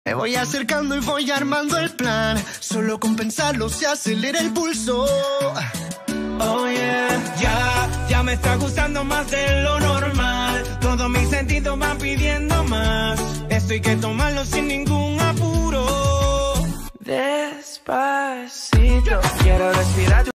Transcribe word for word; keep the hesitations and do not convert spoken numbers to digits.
Me voy acercando y voy armando el plan. Solo con pensarlo se acelera el pulso. Oh yeah, ya, ya me está gustando más de lo normal. Todos mis sentidos van pidiendo más. Esto hay que tomarlo sin ningún apuro. Despacito, quiero respirar.